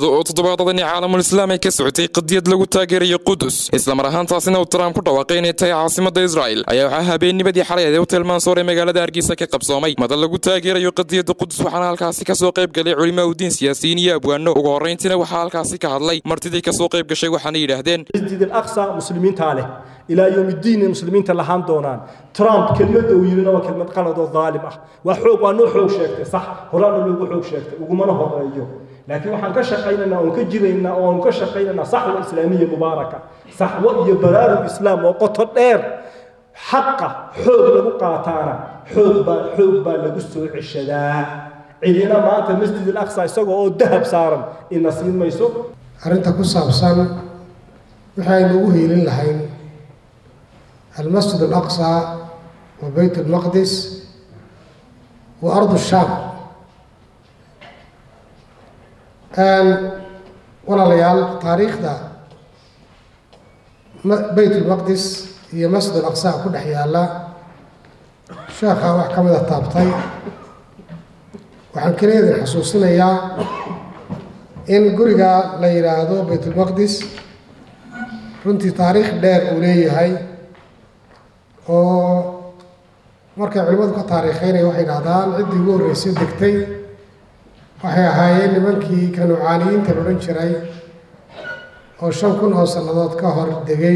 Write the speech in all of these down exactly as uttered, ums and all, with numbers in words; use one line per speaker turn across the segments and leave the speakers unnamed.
toddobaadadani caalamul islaami ka socotay qadiyad lagu taageerayo Qudus isla mar ahaantaasina uu Trump ku dhawaaqay inay tahay caasimadda Israel ayaa waxa habeennimadii xalay ee Hotel Mansour ee magaalada Hargeysa ka qabsoomay madal lagu taageerayo qadiyadda Qudus waxaana halkaasi ka soo qayb galay culimo u diin siyaasiyiin iyo abwaano ugu horeyntiina waxa halkaasi ka hadlay martidii ka soo qayb gashay waxaana yiraahdeen
masjid al-aqsa muslimiinta leh ila yawm ad-din muslimiinta lahaan doonaan Trump kelmadda uu yirina waa kelmad qalad oo dhaalim ah waa xoog waa noo xoog sheegtay sax horaan loogu xoog sheegtay ugu mana horeeyo لكن وحن كشقينا ونكجرينا ونكشقينا صحوة إسلامية مباركة صحوة يبرار الإسلام وقطر دير حقه حب لبقاتانا حب حب لبستو الشداء علينا ما أنت المسجد الأقصى يسوق أو الذهب صار النصيب ما يسوق
أنت كوسا بسان وحين وهي للحين المسجد الأقصى وبيت المقدس وأرض الشام أن ولا ليال تاريخ ده بيت المقدس هي مسجد الأقصى كل حياله شاخة وحكمة الطابطي وعن كريد الحسوسنا يا إن قرقة ليرادو بيت المقدس رنتي تاريخ دير أولي هاي و مركب علمات كتاريخين وحي نادان عدي يقول رئيسي دكتي waxay ahaayeen nimankii kanuucaaniyiinta la oran jiray oo shan kun oo sannadood ka hor degay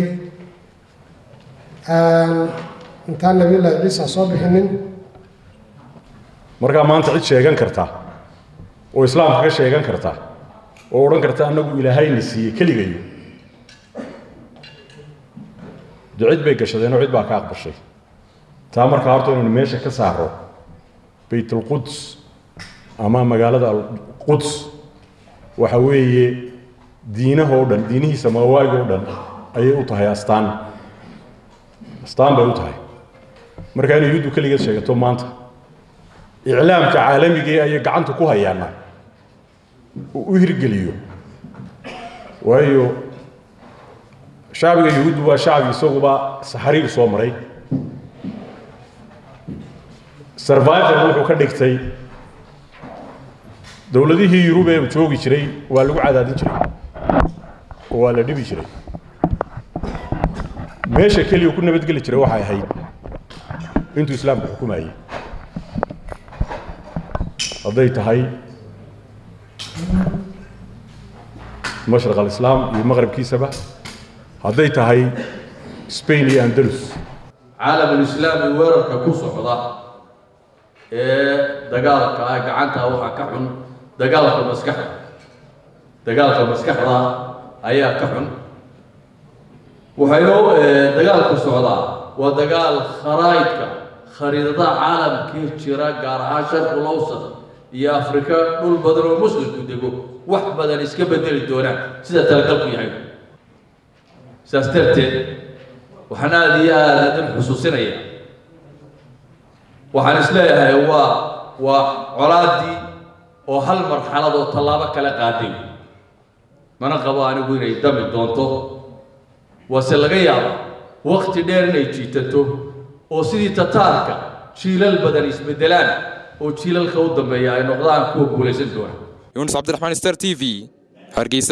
intaan nabiyullaahi ciisa soo bixinin
markaa maanta cid sheegan karta oo islaamka ka sheegan karta oo odhan karta annagu ilaahayna siiyey keligayo ducid bay gashadeen oo cid baa ka aqbashay taa markaa horta inaynu meesha ka saaro baytulquds ama magaalada Quds waxa weeye diinaha oo dhan diinihii samaawaayga oo dhan ayay u tahay astaan astaan bay u tahay marka inay yudu kaliya sheegato maanta iclaamka caalamiga ay gacanta ku hayaan u hirgeliyo waayo shacbiga yuhuud waa shacbi isaguba saxariir soo maray survival wuxuu ka dhigtay dawladihii Yurub ee joogi jiray waa lagu cadaadin jiray waa la dhibi jiray meesha kaliya ku nabad gali jiray waxay ahayd intuu islaamku xukumayay haday tahay mashriq al-islam iyo maghribkiisaba haday tahay Spain iyo Andalus
caalam al-islaami weerarka ku socda ee dagaalka ay gacanta waxa ka xun dagaalka maskaxda dagaalka maskaxda ayaa ka xun waxaynu dagaalka socda waa dagaal kharaayidka khariidada caalamka jira gaar ahaan sharqul awsat iyo afrika dhul badan oo muslimku dego wax badan iska bedeli doonaan sida talagalku yahay saastarteed waxaan aad iyo aad xusuusinaya waxaan isleeyahay waa waa colaadii oo hal marxalad oo talaabo kala qaaday mana qabo anigu inay dami doonto wase laga yaabo waqti dheer inay jiitato oo sidii tataarka jiilal badan isbedelaan oo jiilalka u dambeeya ay noqdaan kuwa guulaysan doona
Yunus Abdulrahman Star T V Hargeysa.